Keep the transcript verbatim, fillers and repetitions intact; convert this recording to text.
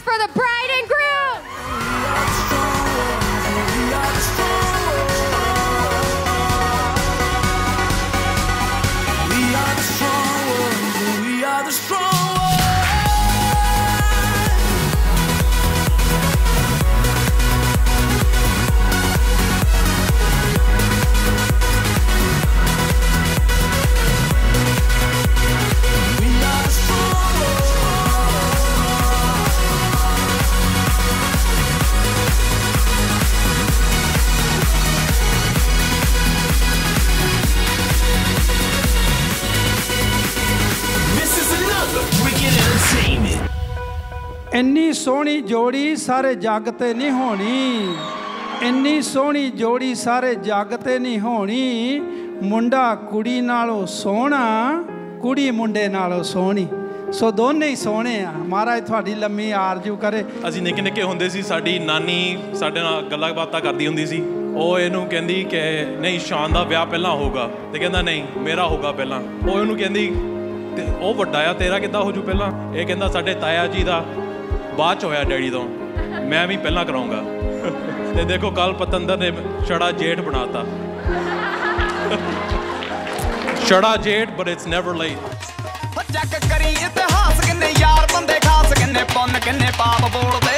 for the bride and groom. We are the strong ones, we are the strong ones. ਇੰਨੀ ਸੋਹਣੀ ਜੋੜੀ ਸਾਰੇ ਜੱਗ ਤੇ ਨਹੀਂ ਹੋਣੀ, ਇੰਨੀ ਸੋਹਣੀ ਜੋੜੀ ਸਾਰੇ ਜੱਗ ਤੇ ਨਹੀਂ ਹੋਣੀ। ਮੁੰਡਾ ਕੁੜੀ ਨਾਲੋਂ ਸੋਹਣਾ, ਕੁੜੀ ਮੁੰਡੇ ਨਾਲੋਂ ਸੋਹਣੀ। ਸੋ ਦੋਨੇ ਹੀ ਸੋਹਣੇ ਆ। ਮਹਾਰਾਜ ਤੁਹਾਡੀ ਲੰਮੀ ਆਰਜੂ ਕਰੇ। ਅਸੀਂ ਨਿੱਕੇ ਨਿੱਕੇ ਹੁੰਦੇ ਸੀ, ਸਾਡੀ ਨਾਨੀ ਸਾਡੇ ਨਾਲ ਗੱਲਾਂ ਬਾਤਾਂ ਕਰਦੀ ਹੁੰਦੀ ਸੀ। ਉਹ ਇਹਨੂੰ ਕਹਿੰਦੀ ਕਿ ਨਹੀਂ ਸ਼ਾਨ ਦਾ ਵਿਆਹ ਪਹਿਲਾਂ ਹੋਊਗਾ, ਤੇ ਕਹਿੰਦਾ ਨਹੀਂ ਮੇਰਾ ਹੋਊਗਾ ਪਹਿਲਾਂ। ਉਹ ਇਹਨੂੰ ਕਹਿੰਦੀ ਤੇ ਉਹ ਵੱਡਾ ਆ, ਤੇਰਾ ਕਿੱਦਾਂ ਹੋ ਜੂ ਪਹਿਲਾਂ? ਇਹ ਕਹਿੰਦਾ ਸਾਡੇ ਤਾਇਆ ਜੀ ਦਾ ਬਾਅਦ 'ਚ ਹੋਇਆ ਡੈਡੀ ਤੋਂ, ਮੈਂ ਵੀ ਪਹਿਲਾਂ ਕਰਾਉਂਗਾ। ਤੇ ਦੇਖੋ ਕੱਲ ਪਤੰਦਰ ਨੇ ਛੜਾ ਜੇਠ ਬਣਾਤਾ। ਛੜਾ ਜੇਠ but it's never late. Check ਕਰੀ ਇਤਿਹਾਸ, ਕਿੰਨੇ ਯਾਰ ਬੰਦੇ ਖਾਸ, ਕਿੰਨੇ ਪੁੰਨ ਕਿੰਨੇ ਪਾਪ ਬੋਲਦੇ।